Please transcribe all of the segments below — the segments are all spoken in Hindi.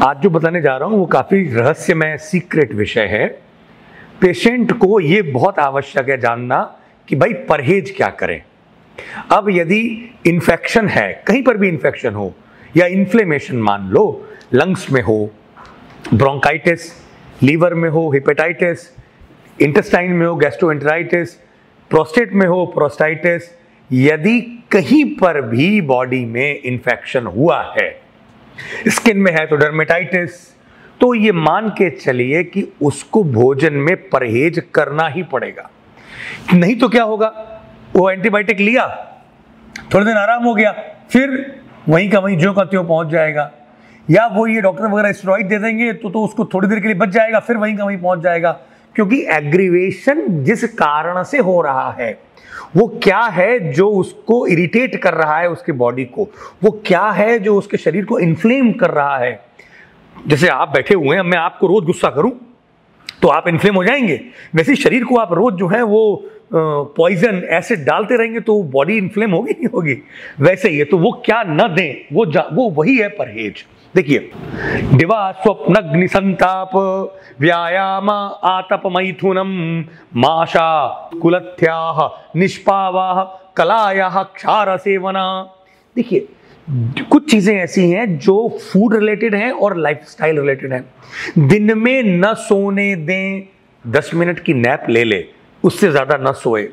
आज जो बताने जा रहा हूं वो काफी रहस्यमय सीक्रेट विषय है। पेशेंट को ये बहुत आवश्यक है जानना कि भाई परहेज क्या करें। अब यदि इन्फेक्शन है, कहीं पर भी इन्फेक्शन हो या इन्फ्लेमेशन, मान लो लंग्स में हो, ब्रोंकाइटिस, लीवर में हो हेपेटाइटिस, इंटेस्टाइन में हो गैस्ट्रोएंटेराइटिस, प्रोस्टेट में हो प्रोस्टाइटिस, यदि कहीं पर भी बॉडी में इन्फेक्शन हुआ है, स्किन में है तो डर्मेटाइटिस, तो ये मान के चलिए कि उसको भोजन में परहेज करना ही पड़ेगा। नहीं तो क्या होगा, वो एंटीबायोटिक लिया, थोड़े दिन आराम हो गया, फिर वहीं का वहीं ज्यों का त्यों पहुंच जाएगा। या वो ये डॉक्टर वगैरह स्टेरॉइड दे देंगे तो उसको थोड़ी देर के लिए बच जाएगा, फिर वहीं का वहीं पहुंच जाएगा। क्योंकि एग्रीवेशन जिस कारण से हो रहा है, वो क्या है जो उसको इरिटेट कर रहा है उसके बॉडी को, वो क्या है जो उसके शरीर को इन्फ्लेम कर रहा है। जैसे आप बैठे हुए हैं, मैं आपको रोज गुस्सा करूं तो आप इन्फ्लेम हो जाएंगे, वैसे ही शरीर को आप रोज जो है वो पॉइजन एसिड डालते रहेंगे तो बॉडी इन्फ्लेम होगी नहीं होगी, वैसे ही है। तो वो क्या न दें, वो वही है परहेज। देखिए, दिवा स्वप्नग्नि संताप व्यायाम आतप मैथुनम माशा कुलथ्याः निष्पावाः कलायाः क्षार सेवना। देखिए, कुछ चीजें ऐसी हैं जो फूड रिलेटेड हैं और लाइफस्टाइल रिलेटेड हैं। दिन में न सोने दें, 10 मिनट की नैप ले ले, उससे ज्यादा न सोए।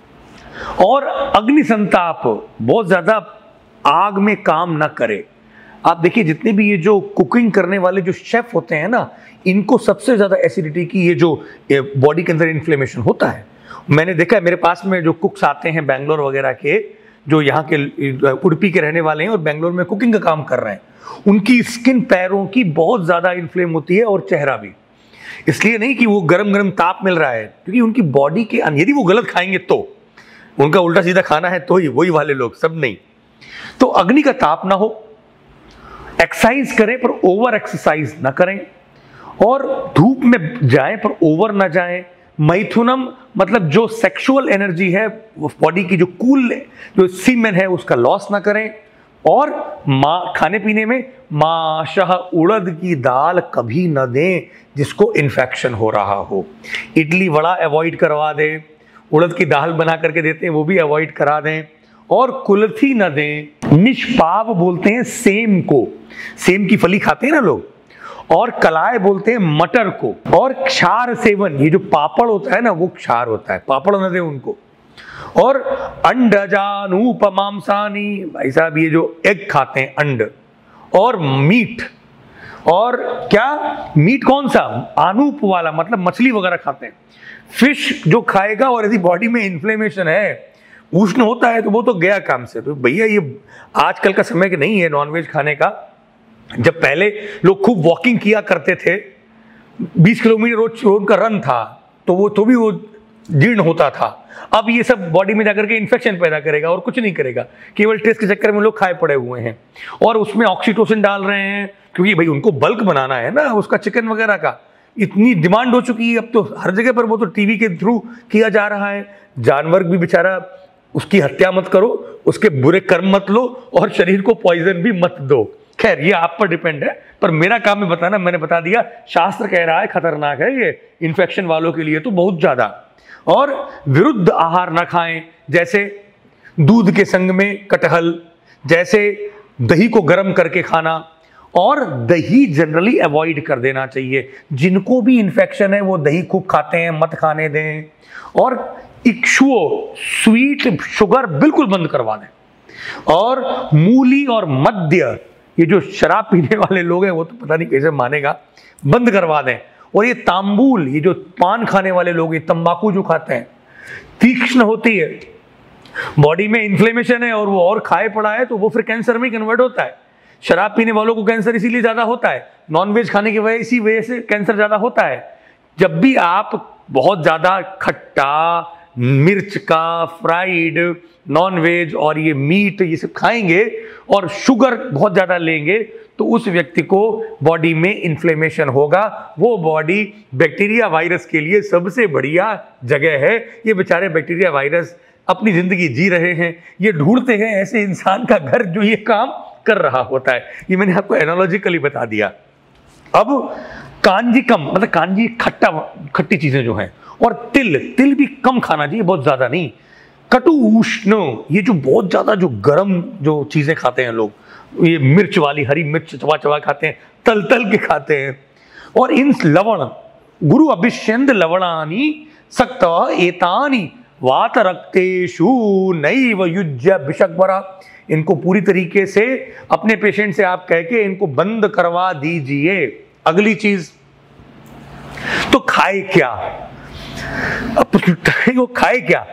और अग्नि संताप, बहुत ज्यादा आग में काम न करे। आप देखिए, जितने भी ये जो कुकिंग करने वाले जो शेफ होते हैं ना, इनको सबसे ज्यादा एसिडिटी की ये जो बॉडी के अंदर इन्फ्लेमेशन होता है। मैंने देखा है, मेरे पास में जो कुक्स आते हैं बैंगलोर वगैरह के, जो यहाँ के उडुपी के रहने वाले हैं और बैंगलोर में कुकिंग का काम कर रहे हैं, उनकी स्किन पैरों की बहुत ज्यादा इन्फ्लेम होती है और चेहरा भी। इसलिए नहीं कि वो गरम गरम ताप मिल रहा है, क्योंकि उनकी बॉडी के यदि वो गलत खाएंगे तो, उनका उल्टा सीधा खाना है तो ही, वही वाले लोग, सब नहीं। तो अग्नि का ताप ना हो, एक्सरसाइज करें पर ओवर एक्सरसाइज ना करें, और धूप में जाएं पर ओवर ना जाएं। मैथुनम मतलब जो सेक्सुअल एनर्जी है बॉडी की, जो कूल जो सीमेन है, उसका लॉस ना करें। और खाने पीने में माशा, उड़द की दाल कभी न दें जिसको इन्फेक्शन हो रहा हो। इडली वड़ा अवॉइड करवा दें, उड़द की दाल बना करके देते हैं वो भी अवॉइड करा दें। और कुल्थी न दें। निष्पाव बोलते हैं सेम को, सेम की फली खाते हैं ना लोग। और कलाय बोलते हैं मटर को। और क्षार सेवन, ये जो पापड़ होता है ना, वो क्षार होता है, पापड़ न दें उनको। और अंडजानुपमांसानी, भाई साहब ये जो एग खाते हैं, अंड और मीट, और क्या मीट कौन सा, आनूप वाला, मतलब मछली वगैरह खाते हैं। फिश जो खाएगा, और यदि बॉडी में इन्फ्लेमेशन है, उष्ण होता है, तो वो तो गया काम से। तो भैया ये आजकल का समय के नहीं है नॉनवेज खाने का। जब पहले लोग खूब वॉकिंग किया करते थे, 20 किलोमीटर रोज का रन था, तो वो तो भी वो जीर्ण होता था। अब ये सब बॉडी में जाकर के इन्फेक्शन पैदा करेगा और कुछ नहीं करेगा। केवल टेस्ट के चक्कर में लोग खाए पड़े हुए हैं, और उसमें ऑक्सीटोसिन डाल रहे हैं, क्योंकि भाई उनको बल्क बनाना है ना उसका, चिकन वगैरह का। इतनी डिमांड हो चुकी है अब तो हर जगह पर, वो तो टीवी के थ्रू किया जा रहा है। जानवर भी बेचारा, उसकी हत्या मत करो, उसके बुरे कर्म मत लो, और शरीर को पॉइजन भी मत दो। खैर, ये आप पर डिपेंड है, पर मेरा काम है बताना। मैंने बता दिया, शास्त्र कह रहा है खतरनाक है ये इन्फेक्शन वालों के लिए तो बहुत ज्यादा। और विरुद्ध आहार ना खाएं, जैसे दूध के संग में कटहल, जैसे दही को गर्म करके खाना, और दही जनरली अवॉइड कर देना चाहिए। जिनको भी इन्फेक्शन है वो दही खूब खाते हैं, मत खाने दें। और इक्शुओ, स्वीट शुगर बिल्कुल बंद करवा दें। और मूली और मद्य, ये जो शराब पीने वाले लोग हैं वो तो पता नहीं कैसे मानेगा, बंद करवा दें। और ये तांबूल, ये जो पान खाने वाले लोग, ये तंबाकू जो खाते हैं, तीक्ष्ण होती है, बॉडी में इन्फ्लेमेशन है और वो और खाए पड़ा है, तो वो फिर कैंसर में कन्वर्ट होता है। शराब पीने वालों को कैंसर इसीलिए ज्यादा होता है, नॉनवेज खाने की वजह, इसी वजह से कैंसर ज्यादा होता है। जब भी आप बहुत ज्यादा खट्टा, मिर्च का, फ्राइड, नॉनवेज और ये मीट, ये सब खाएंगे और शुगर बहुत ज्यादा लेंगे, तो उस व्यक्ति को बॉडी में इन्फ्लेमेशन होगा। वो बॉडी बैक्टीरिया वायरस के लिए सबसे बढ़िया जगह है। ये बेचारे बैक्टीरिया वायरस अपनी जिंदगी जी रहे हैं, ये ढूंढते हैं ऐसे इंसान का घर जो ये काम कर रहा होता है। ये मैंने आपको एनालॉजिकली बता दिया। अब कांजिकम मतलब कांजी खट्टी चीजें जो हैं, और तिल भी कम खाना चाहिए, बहुत ज्यादा नहीं। कटु उष्ण, ये जो बहुत ज्यादा जो गर्म जो चीजें खाते हैं लोग, ये मिर्च वाली हरी मिर्च चबा चबा खाते हैं, तल के खाते हैं। और इन लवण गुरु अभिष्यंद लवणानि सक्त एतानि वात रक्तेषु नैव युज्य विषग्वरा। इनको पूरी तरीके से अपने पेशेंट से आप कह के इनको बंद करवा दीजिए। अगली चीज, तो खाए क्या? अब वो खाए क्या?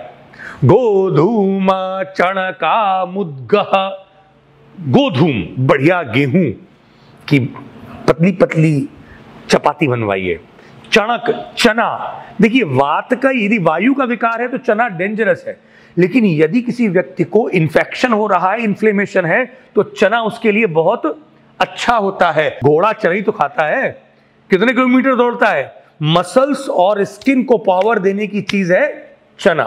गोधूम चणका मुद्गः, गोधूम बढ़िया गेहूं की पतली पतली चपाती बनवाइए। चणक चना, देखिए वात का यदि वायु का विकार है तो चना डेंजरस है, लेकिन यदि किसी व्यक्ति को इन्फेक्शन हो रहा है, इन्फ्लेमेशन है, तो चना उसके लिए बहुत अच्छा होता है। घोड़ा चना ही तो खाता है, कितने किलोमीटर दौड़ता है। मसल्स और स्किन को पावर देने की चीज है चना।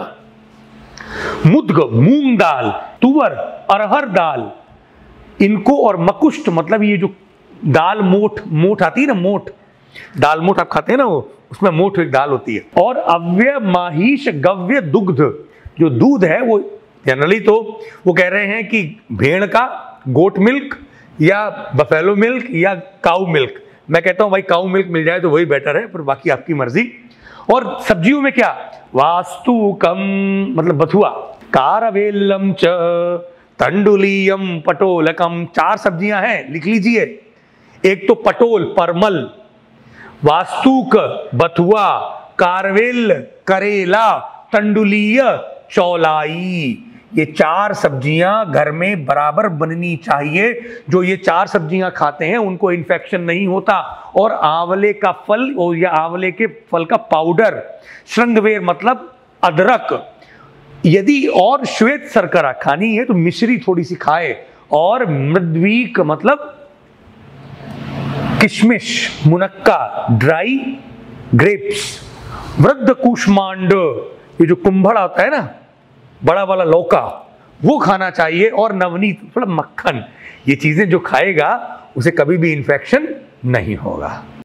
मुद्ग मूंग दाल, तुवर अरहर दाल, इनको, और मकुष्ट मतलब ये जो दाल मोठ आती है ना, मोठ दाल मोठ आप खाते हैं ना, वो उसमें मोठ एक दाल होती है। और अव्य माहिष गव्य दुग्ध, जो दूध है वो जनरली तो वो कह रहे हैं कि भेड़ का गोट मिल्क या बफेलो मिल्क या काऊ मिल्क। मैं कहता हूं भाई काऊ मिल्क मिल जाए तो वही बेटर है, पर बाकी आपकी मर्जी। और सब्जियों में क्या, वास्तुकम मतलब बथुआ, कारवेलम च तंडुलियम पटोलकम, 4 सब्जियां हैं, लिख लीजिए। एक तो पटोल परमल, वास्तुक बथुआ, कारवेल करेला, तंडुलीय चौलाई, ये 4 सब्जियां घर में बराबर बननी चाहिए। जो ये 4 सब्जियां खाते हैं उनको इन्फेक्शन नहीं होता। और आंवले का फल या आंवले के फल का पाउडर, श्रृंगवेर मतलब अदरक, यदि और श्वेत शर्करा खानी है तो मिश्री थोड़ी सी खाए। और मृद्वीक मतलब किशमिश, मुनक्का, ड्राई ग्रेप्स, वृद्ध कुष्मांड, ये जो कुंभड़ होता है ना बड़ा वाला लौका, वो खाना चाहिए। और नवनीत थोड़ा मक्खन, ये चीजें जो खाएगा उसे कभी भी इंफेक्शन नहीं होगा।